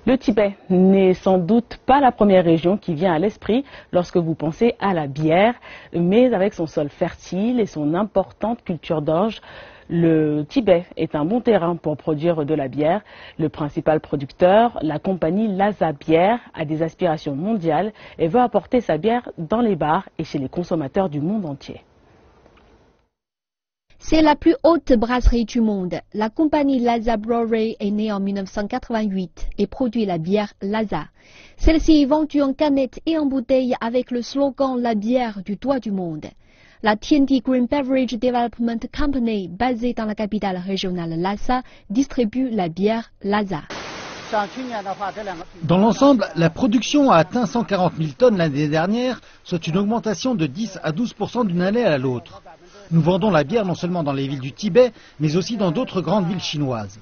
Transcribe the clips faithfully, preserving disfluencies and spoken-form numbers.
Le Tibet n'est sans doute pas la première région qui vient à l'esprit lorsque vous pensez à la bière, mais avec son sol fertile et son importante culture d'orge, le Tibet est un bon terrain pour produire de la bière. Le principal producteur, la compagnie Lhasa Bière, a des aspirations mondiales et veut apporter sa bière dans les bars et chez les consommateurs du monde entier. C'est la plus haute brasserie du monde. La compagnie Lhasa Brewery est née en mille neuf cent quatre-vingt-huit et produit la bière Lhasa. Celle-ci est vendue en canette et en bouteille avec le slogan « La bière du doigt du monde ». La T N T Green Beverage Development Company, basée dans la capitale régionale Lhasa, distribue la bière Lhasa. Dans l'ensemble, la production a atteint cent quarante mille tonnes l'année dernière, soit une augmentation de dix à douze pour cent d'une année à l'autre. Nous vendons la bière non seulement dans les villes du Tibet, mais aussi dans d'autres grandes villes chinoises.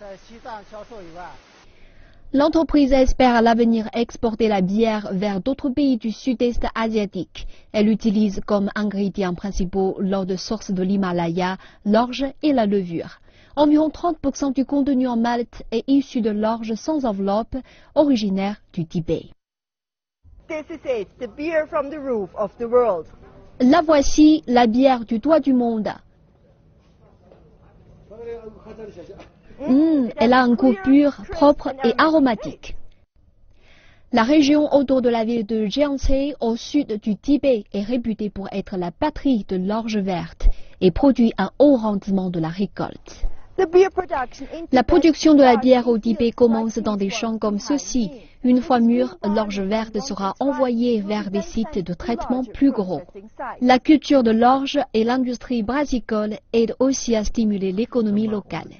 L'entreprise espère à l'avenir exporter la bière vers d'autres pays du sud-est asiatique. Elle utilise comme ingrédients principaux l'eau de source de l'Himalaya, l'orge et la levure. Environ trente pour cent du contenu en malt est issu de l'orge sans enveloppe, originaire du Tibet. This is it, the beer from the roof of the world. La voici, la bière du doigt du monde. Mmh, elle a un goût pur, propre et aromatique. La région autour de la ville de Jeonse, au sud du Tibet, est réputée pour être la patrie de l'orge verte et produit un haut rendement de la récolte. La production de la bière au Tibet commence dans des champs comme ceux-ci. Une fois mûre, l'orge verte sera envoyée vers des sites de traitement plus gros. La culture de l'orge et l'industrie brassicole aident aussi à stimuler l'économie locale.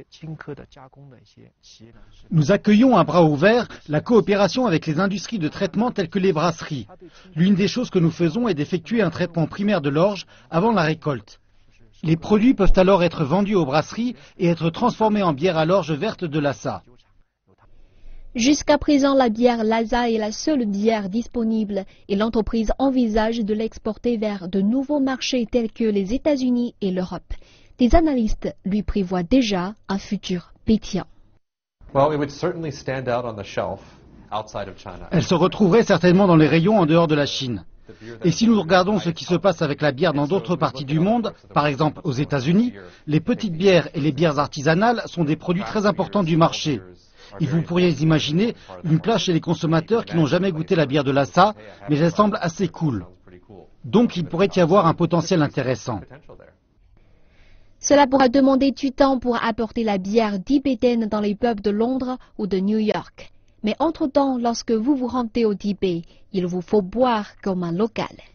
Nous accueillons à bras ouverts la coopération avec les industries de traitement telles que les brasseries. L'une des choses que nous faisons est d'effectuer un traitement primaire de l'orge avant la récolte. Les produits peuvent alors être vendus aux brasseries et être transformés en bière à l'orge verte de Lhasa. Jusqu'à présent, la bière Lhasa est la seule bière disponible et l'entreprise envisage de l'exporter vers de nouveaux marchés tels que les États-Unis et l'Europe. Des analystes lui prévoient déjà un futur pétillant. Elle se retrouverait certainement dans les rayons en dehors de la Chine. Et si nous regardons ce qui se passe avec la bière dans d'autres parties du monde, par exemple aux États-Unis, les petites bières et les bières artisanales sont des produits très importants du marché. Et vous pourriez imaginer une place chez les consommateurs qui n'ont jamais goûté la bière de Lhasa, mais elle semble assez cool. Donc il pourrait y avoir un potentiel intéressant. Cela pourra demander du temps pour apporter la bière tibétaine dans les pubs de Londres ou de New York. Mais entre-temps, lorsque vous vous rendez au Tibet, il vous faut boire comme un local.